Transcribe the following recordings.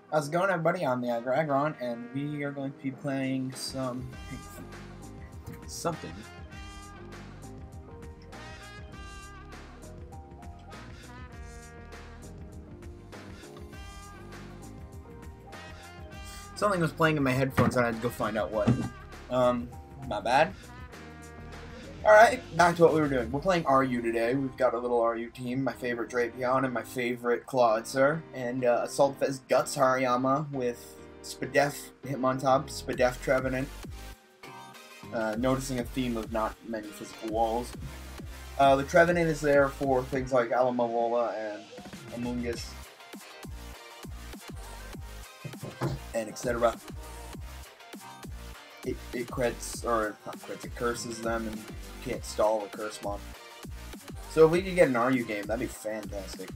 How's it going, everybody? I'm the Agragron, and we are going to be playing something. Something was playing in my headphones, and I had to go find out what. My bad. Alright, back to what we were doing. We're playing RU today. We've got a little RU team, my favorite Drapion and my favorite Clawitzer, and Assault Fez Guts Hariyama with Spadef Hitmontop, Spadef Trevenant. Noticing a theme of not many physical walls. The Trevenant is there for things like Alamavola and Amoonguss, and etc. It crits, or not crits, it curses them, and you can't stall a curse mon. So if we could get an RU game, that'd be fantastic.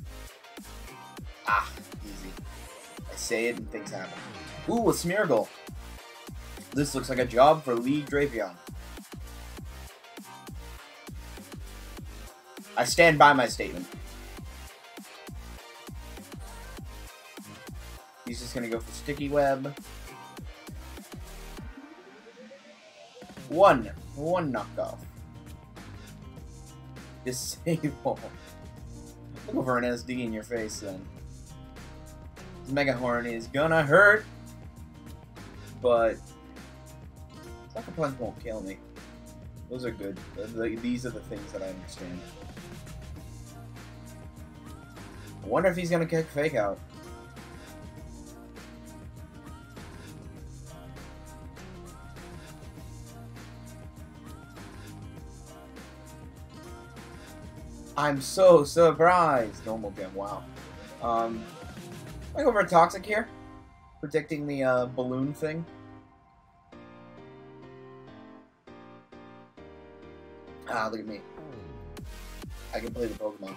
Ah, easy. I say it and things happen. Ooh, a Smeargle. This looks like a job for League Drapion. I stand by my statement. He's just gonna go for Sticky Web. One knockoff. Disable. I'll go for an SD in your face then. This Mega Horn is gonna hurt, but Sucker Punch won't kill me. Those are good. These are the things that I understand. I wonder if he's gonna kick Fake Out. I'm so surprised! Normal Gem, wow. I go over Toxic here, predicting the balloon thing. Ah, look at me. I can play the Pokemon.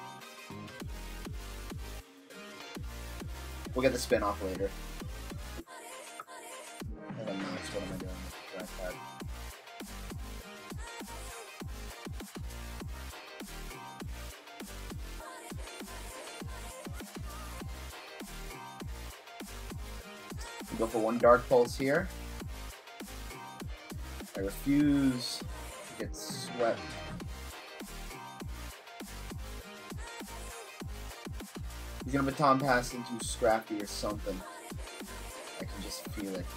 We'll get the spin off later. And then nice, what am I doing with the trackpad? Go for one Dark Pulse here. I refuse to get swept. He's gonna Baton Pass into Scrafty or something. I can just feel it.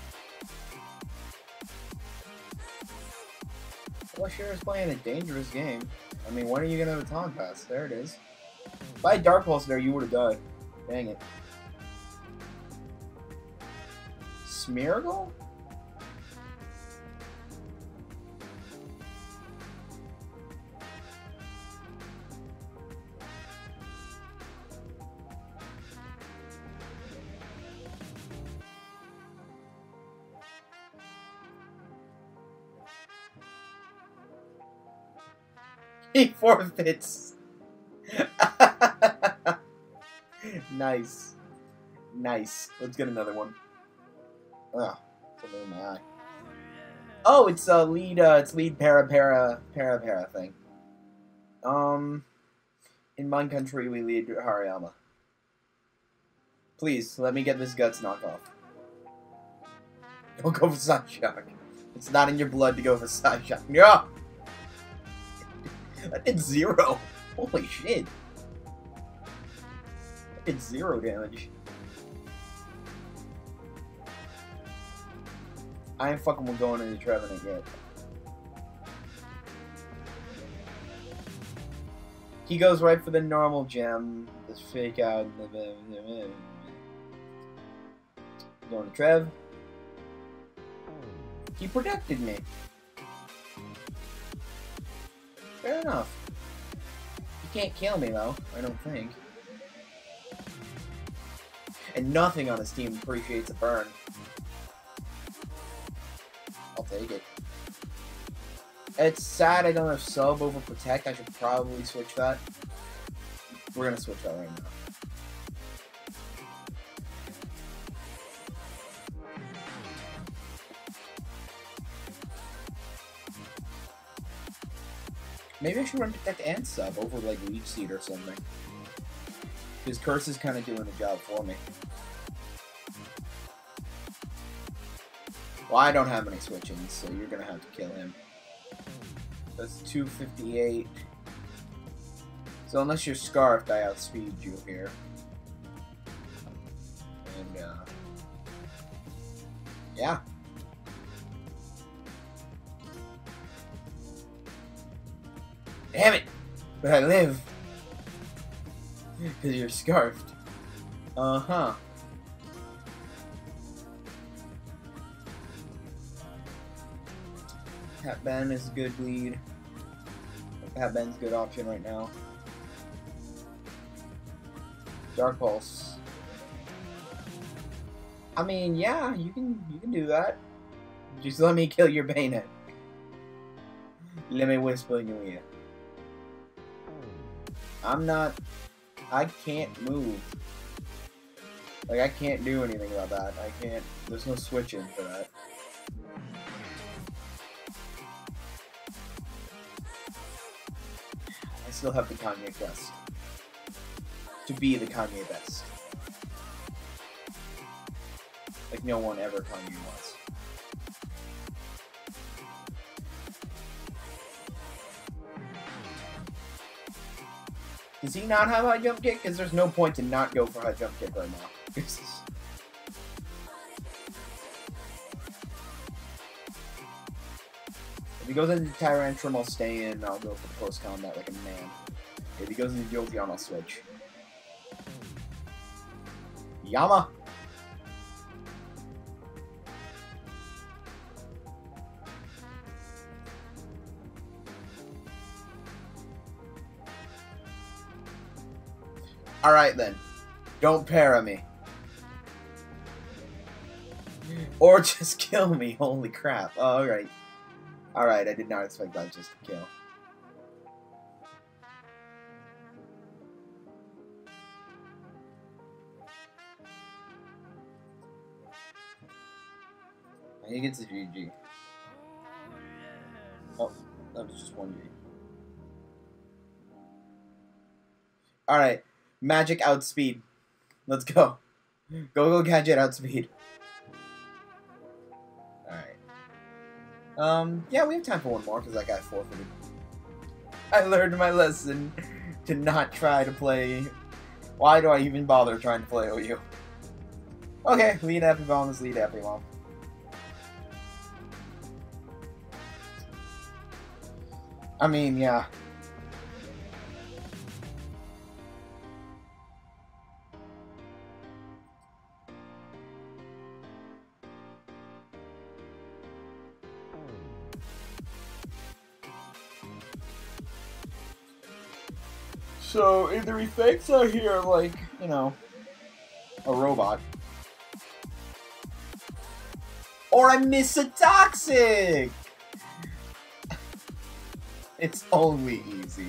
Well, sure is playing a dangerous game. I mean, when are you gonna Baton Pass? There it is. If I had Dark Pulse there, you would have died. Dang it. Smeargle? He forfeits. Nice. Nice. Let's get another one. Ugh, it's a little in my eye. Oh, it's lead para thing. In Mind Country we lead Hariyama. Please, let me get this Guts knockoff. Don't go for Psyshock. It's not in your blood to go for Psyshock. No! That did 0. Holy shit. That did 0 damage. I ain't fucking with going into Trevenant yet. He goes right for the normal gem. This Fake Out. Going to Trev. He protected me. Fair enough. He can't kill me though, I don't think. And nothing on his team appreciates a burn. I'll take it. It's sad I don't have Sub over Protect. I should probably switch that. We're gonna switch that right now. Maybe I should run Protect and Sub over like Leech Seed or something. His Curse is kind of doing the job for me. Well, I don't have any switch-ins, so you're gonna have to kill him. That's 258. So unless you're scarfed, I outspeed you here. And, yeah. Damn it! But I live! Because you're scarfed. Uh-huh. Pat Ben is a good lead. Pat Ben's a good option right now. Dark Pulse. I mean, yeah, you can do that. Just let me kill your Bayonet. Let me whisper in your ear. I can't move. Like, I can't do anything about that. I can't, there's no switch in for that. I still have the Kanye quest. To be the Kanye best. Like no one ever Kanye was. Does he not have high jump kick? Because there's no point to not go for high jump kick right now. If he goes into Tyrantrum, I'll stay in. I'll go for close combat like a man. If he goes into Jolteon, I'll switch. Yama! Alright then. Don't para me. Or just kill me, holy crap. Oh, alright. Alright, I did not expect that just to kill. I think it's a GG. Oh, that was just one G. Alright. Magic outspeed. Let's go. Go Gadget outspeed. Alright. Yeah, we have time for one more because that guy forfeited. I learned my lesson to not try to play. Why do I even bother trying to play OU? Okay, lead Happy Bomb is lead Happy Bomb. I mean, yeah. So, either he thinks I hear, like, you know, a robot. Or I miss a Toxic! It's only easy.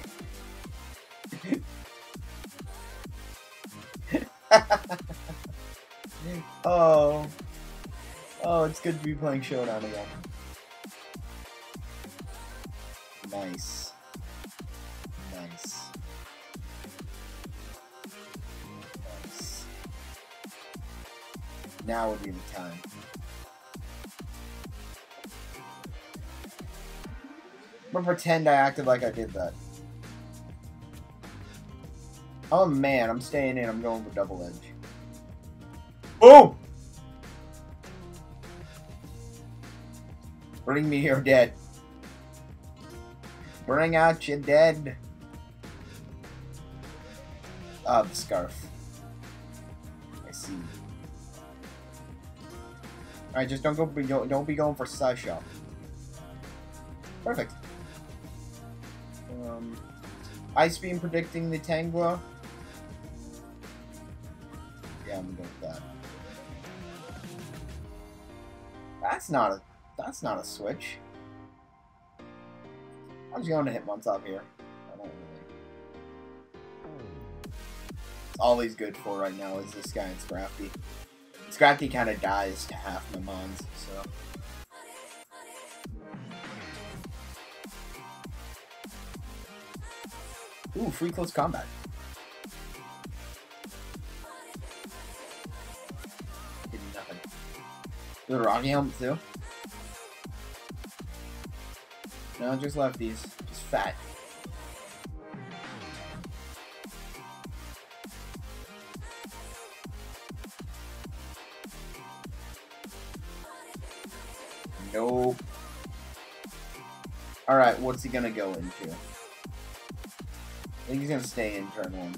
Oh. Oh, it's good to be playing Showdown again. Nice. Nice. Nice. Now would be the time. I'm gonna pretend I acted like I did that. Oh man, I'm staying in. I'm going for double edge. Boom! Bring me your dead. Bring out your dead. Ah, the scarf. I see. Alright, just don't be going for Psyshock. Perfect. Ice Beam predicting the Tangela. Yeah, I'm gonna go with that. That's not a switch. I'm just going to Hitmontop here. I don't really. All he's good for right now is this guy and Scrafty. Scrafty kind of dies to half my mons, so. Ooh, free close combat. Did nothing. Did a Rocky Helmet too? No, just lefties. Just fat. Nope. Alright, what's he gonna go into? I think he's gonna stay in turn 1.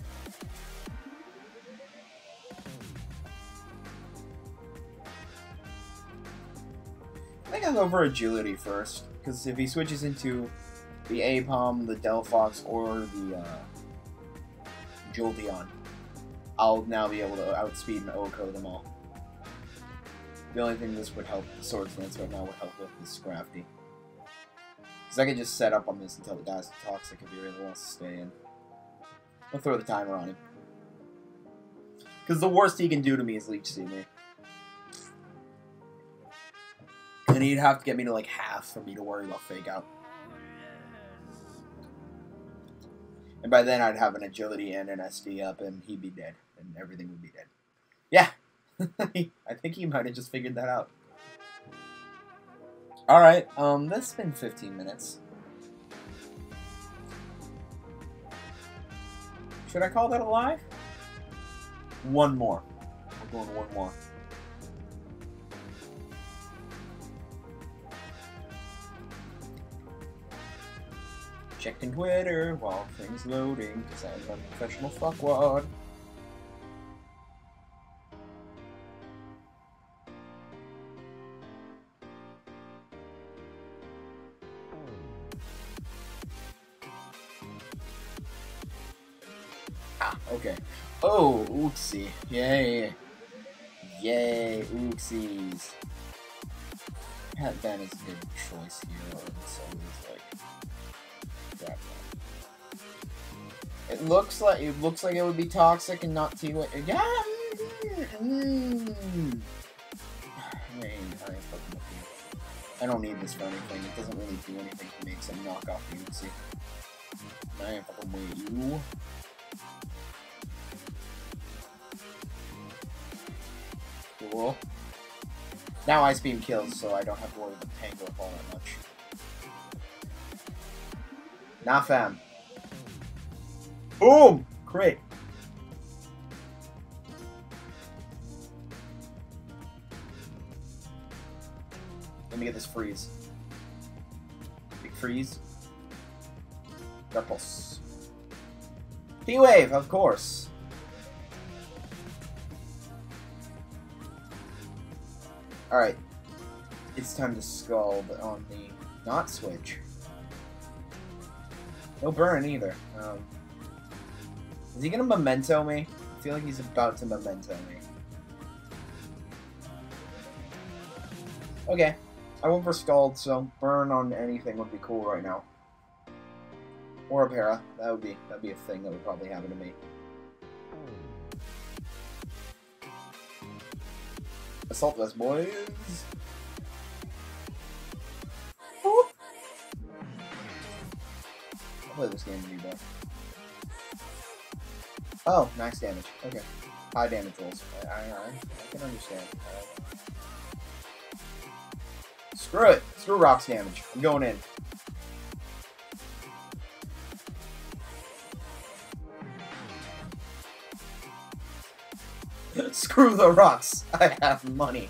I think I'll go for agility first, because if he switches into the Aipom, the Delphox, or the Jolteon, I'll now be able to outspeed and OHKO them all. The only thing this would help, the Swords Dance right now would help with is Scrafty. Because I can just set up on this until the guy's toxic if he really wants to stay in. I'll throw the timer on him. Because the worst he can do to me is Leech Seed me. And he'd have to get me to like half for me to worry about Fake Out. And by then I'd have an agility and an SD up and he'd be dead. And everything would be dead. Yeah! I think he might have just figured that out. Alright, that's been 15 minutes. Should I call that alive? One more. We're going one more. Checking Twitter while things loading, because I'm a professional fuckwad. Ah, okay. Oh, Uxie. Yay. Yay, Uxies. Pat Ben is a good choice here, so it's like that one. It looks like it would be toxic and not T-Way. Yeah. I don't need this for anything. It doesn't really do anything to me except knock off the Uxie. I ain't fucking with you. Cool. Now Ice Beam kills, so I don't have to worry about Tangle all that much. Nah, fam. Boom! Crit. Let me get this freeze. Big freeze. Dark Pulse. P-Wave, of course. Alright. It's time to Scald on the not switch. No burn either. Is he gonna Memento me? I feel like he's about to Memento me. Okay. I went for Scald, so burn on anything would be cool right now. Or a Para. That'd be a thing that would probably happen to me. Assault Vest, boys! I'll play this game with you, though. Oh, max damage. Okay. High damage rolls. I can understand. Screw it! Screw Rock's damage. I'm going in. Screw the rocks! I have money.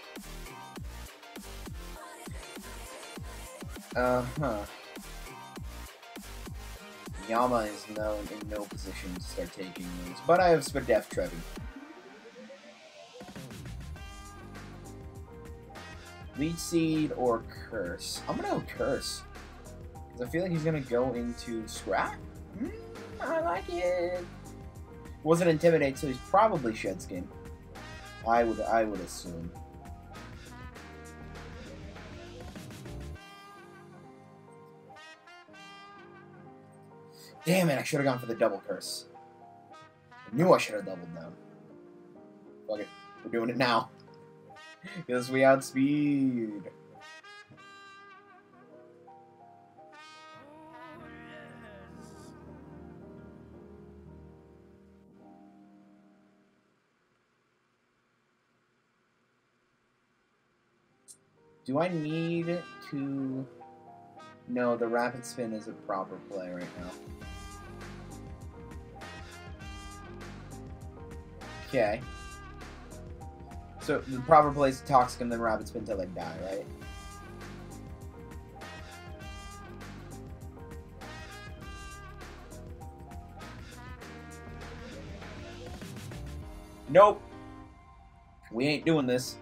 Yama is now in no position to start taking moves, but I have Spadef Trevi. Leech Seed or Curse? I'm gonna go Curse. Because I feel like he's gonna go into Scrap? I like it. Wasn't Intimidate, so he's probably Shed Skin. I would assume. Damn it, I should have gone for the double Curse. I knew I should have doubled down. Fuck it. We're doing it now. Because we outspeed. Do I need to No, the rapid spin is a proper play right now. Okay. So the proper play is Toxic and then rapid spin till they die, right? Nope. We ain't doing this.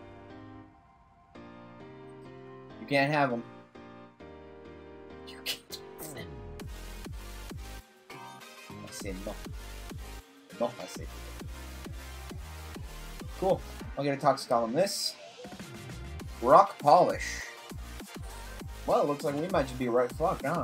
You can't have them. You can't have them. I say no. No, I say no. Cool. I'll get a Toxic on this. Rock Polish. Well, it looks like we might just be right fucked, huh?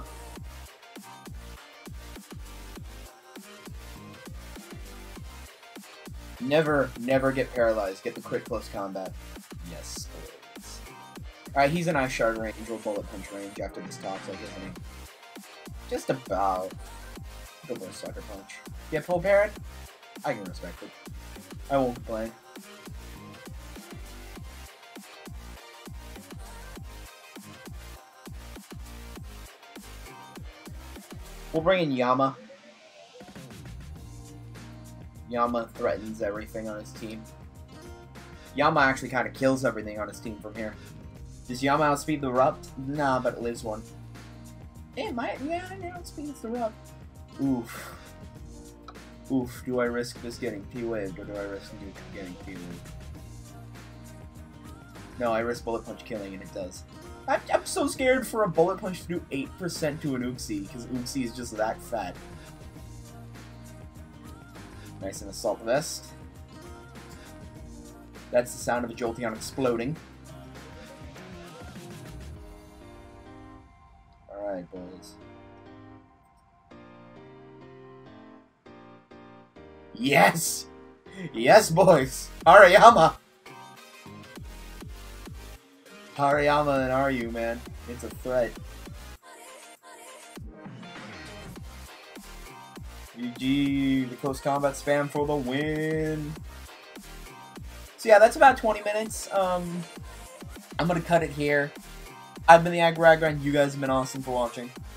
Never get paralyzed. Get the crit close combat. Yes, please. Alright, he's an Ice Shard range or Bullet Punch range after this Toxic, isn't he? Just about. Go for a Sucker Punch. Get full parried? I can respect it. I won't complain. We'll bring in Yama. Yama threatens everything on his team. Yama actually kind of kills everything on his team from here. Does Yama outspeed the Rupt? Nah, but it lives one. Yeah, yeah, I outspeeds the Rupt. Oof. Oof, do I risk this getting P-waved, or do I risk getting P-waved? No, I risk Bullet Punch killing, and it does. I'm so scared for a Bullet Punch to do 8% to an Uxie, because Uxie is just that fat. Nice and Assault Vest. That's the sound of a Jolteon exploding. Alright, boys. Yes! Yes, boys! Hariyama! Hariyama and are you, man? It's a threat. GG, the close combat spam for the win. So yeah, that's about 20 minutes. I'm gonna cut it here. I've been the Aggeragra, and you guys have been awesome for watching.